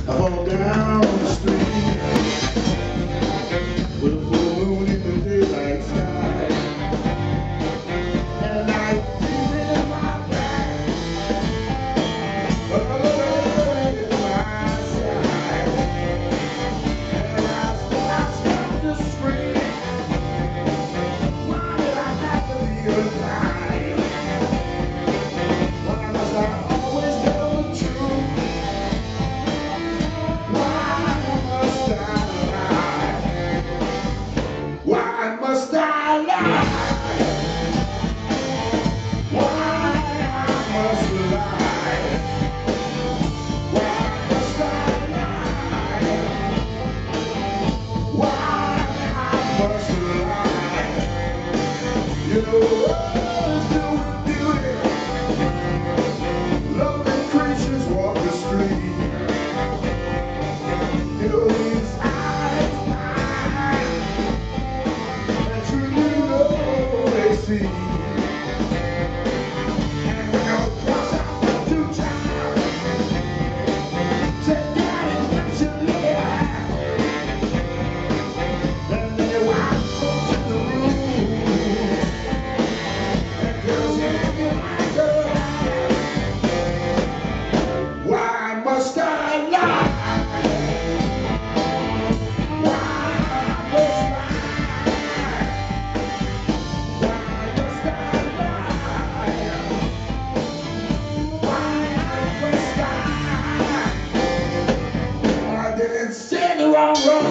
I walk down the street with a full moon in the daylight sky, and I feel in my back, oh, in my side, and I start to scream. Why did I have to be alive? Why must I always tell the truth? Why must I lie? Why I must lie? Why must I lie? Why I must lie? You know others do beauty. Lovely creatures walk the street. You know these eyes that you know they see. And when I cross out to child, say daddy, what you live? And then you walk to the room, and girls looking like girls. Why must I lie? Stand the wrong road.